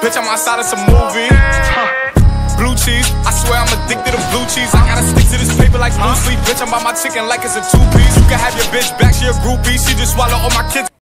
Bitch, I'm outside of some movie. Blue cheese, I swear I'm addicted to blue cheese. I gotta stick to this paper like blue sleep. Bitch, I'm on my chicken like it's a two-piece. You can have your bitch back, she a groupie. She just swallow all my kids.